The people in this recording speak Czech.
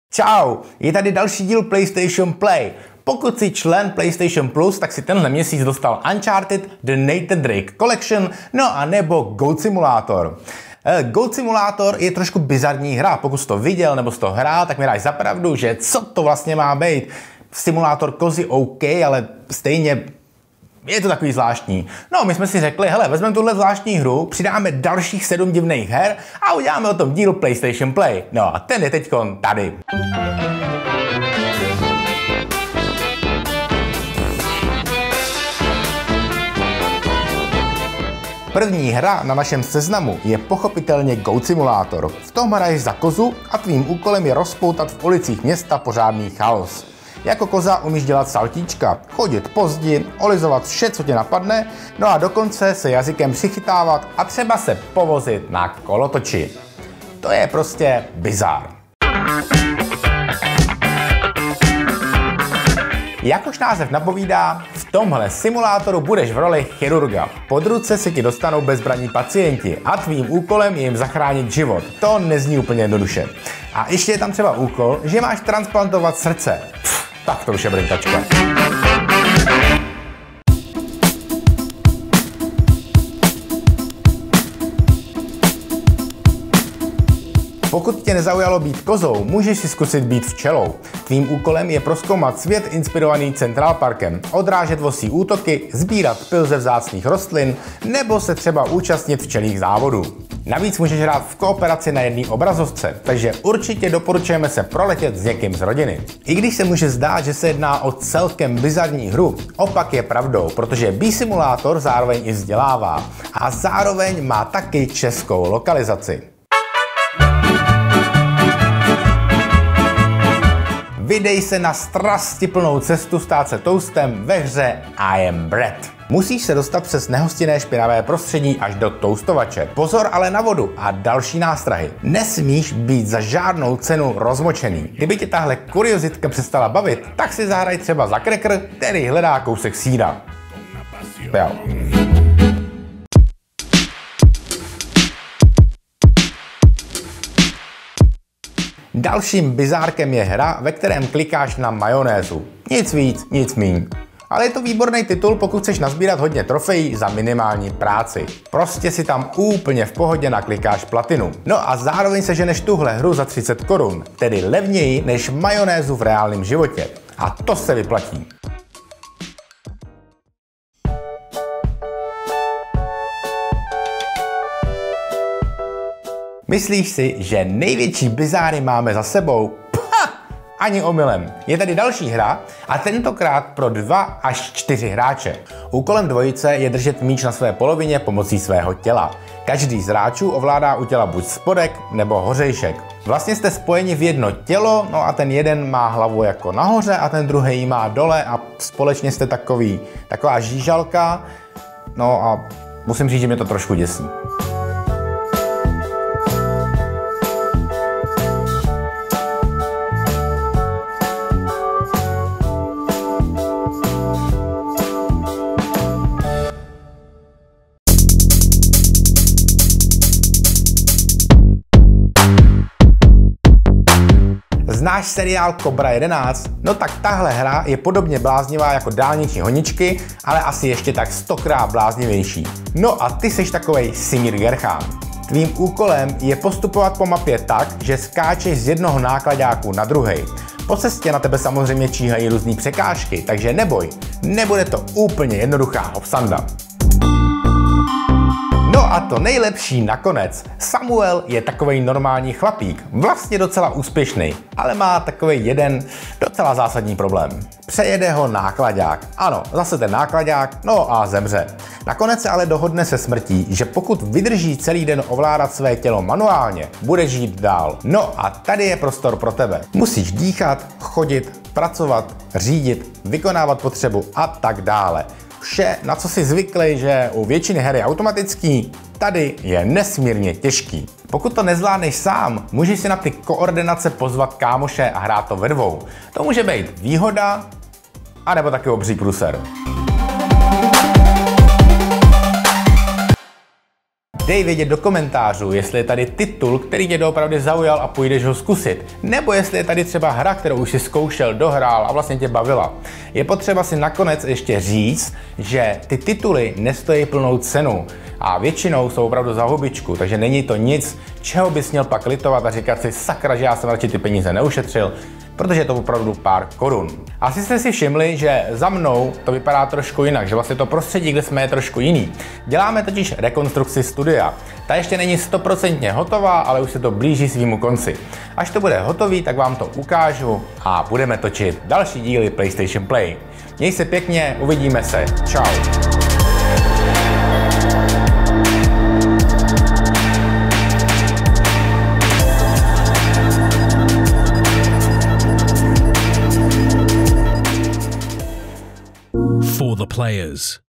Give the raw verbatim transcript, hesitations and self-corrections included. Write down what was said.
Čau, je tady další díl PlayStation Play. Pokud jsi člen PlayStation Plus, tak si tenhle měsíc dostal Uncharted The Nathan Drake Collection, no a nebo Goat Simulator. Goat Simulator je trošku bizarní hra, pokud jsi to viděl nebo jsi to hrál, tak mi dáš za pravdu, že co to vlastně má být. Simulátor kozy OK, ale stejně je to takový zvláštní. No, my jsme si řekli, hele, vezmeme tuhle zvláštní hru, přidáme dalších sedm divných her a uděláme o tom díl PlayStation Play. No a ten je teďkon tady. První hra na našem seznamu je pochopitelně Goat Simulator. V tom hraješ za kozu a tvým úkolem je rozpoutat v ulicích města pořádný chaos. Jako koza umíš dělat saltíčka, chodit po zdi, olizovat vše, co tě napadne, no a dokonce se jazykem přichytávat a třeba se povozit na kolotoči. To je prostě bizár. Jak už název napovídá, v tomhle simulátoru budeš v roli chirurga. Pod ruce se ti dostanou bezbranní pacienti a tvým úkolem je jim zachránit život. To nezní úplně jednoduše. A ještě je tam třeba úkol, že máš transplantovat srdce. Pff, tak to už je brintačka. Pokud tě nezaujalo být kozou, můžeš si zkusit být včelou. Tvým úkolem je prozkoumat svět inspirovaný Central Parkem, odrážet vosí útoky, sbírat pyl ze vzácných rostlin nebo se třeba účastnit včelích závodů. Navíc můžeš hrát v kooperaci na jedné obrazovce, takže určitě doporučujeme se proletět s někým z rodiny. I když se může zdát, že se jedná o celkem bizarní hru, opak je pravdou, protože B-simulátor zároveň i vzdělává a zároveň má taky českou lokalizaci. Vydej se na strastiplnou cestu stát se toastem ve hře I Am Bread. Musíš se dostat přes nehostinné špinavé prostředí až do toastovače. Pozor ale na vodu a další nástrahy. Nesmíš být za žádnou cenu rozmočený. Kdyby tě tahle kuriozitka přestala bavit, tak si zahraj třeba za Cracker, který hledá kousek sýra. Jo. Dalším bizárkem je hra, ve kterém klikáš na majonézu. Nic víc, nic míň. Ale je to výborný titul, pokud chceš nazbírat hodně trofejí za minimální práci. Prostě si tam úplně v pohodě naklikáš platinu. No a zároveň seženeš tuhle hru za třicet korun, tedy levněji než majonézu v reálném životě. A to se vyplatí. Myslíš si, že největší bizáry máme za sebou? Pha! Ani omylem. Je tady další hra a tentokrát pro dva až čtyři hráče. Úkolem dvojice je držet míč na své polovině pomocí svého těla. Každý z hráčů ovládá u těla buď spodek nebo hořejšek. Vlastně jste spojeni v jedno tělo, no a ten jeden má hlavu jako nahoře a ten druhý má dole a společně jste takový, taková žížalka. No a musím říct, že mě to trošku děsí. Znáš seriál Cobra jedenáct? No tak tahle hra je podobně bláznivá jako dálniční honičky, ale asi ještě tak stokrát bláznivější. No a ty seš takovej Simír Gerchán. Tvým úkolem je postupovat po mapě tak, že skáčeš z jednoho nákladáku na druhej. Po cestě na tebe samozřejmě číhají různý překážky, takže neboj, nebude to úplně jednoduchá hopsanda. No a to nejlepší nakonec. Samuel je takovej normální chlapík, vlastně docela úspěšný, ale má takovej jeden docela zásadní problém. Přejede ho nákladák. Ano, zase ten nákladák, no a zemře. Nakonec se ale dohodne se smrtí, že pokud vydrží celý den ovládat své tělo manuálně, bude žít dál. No a tady je prostor pro tebe. Musíš dýchat, chodit, pracovat, řídit, vykonávat potřebu a tak dále. Vše, na co si zvyklý, že u většiny her je automatický, tady je nesmírně těžký. Pokud to nezvládneš sám, můžeš si na ty koordinace pozvat kámoše a hrát to ve dvou. To může být výhoda, anebo taky obří průser. Dej vědět do komentářů, jestli je tady titul, který tě doopravdy zaujal a půjdeš ho zkusit, nebo jestli je tady třeba hra, kterou už si zkoušel, dohrál a vlastně tě bavila. Je potřeba si nakonec ještě říct, že ty tituly nestojí plnou cenu a většinou jsou opravdu za hubičku, takže není to nic, čeho bys měl pak litovat a říkat si sakra, že já jsem radši ty peníze neušetřil, protože je to opravdu pár korun. Asi jste si všimli, že za mnou to vypadá trošku jinak, že vlastně to prostředí, kde jsme, je trošku jiný. Děláme totiž rekonstrukci studia. Ta ještě není stoprocentně hotová, ale už se to blíží svýmu konci. Až to bude hotový, tak vám to ukážu a budeme točit další díly PlayStation Play. Měj se pěkně, uvidíme se. Čau. For the players.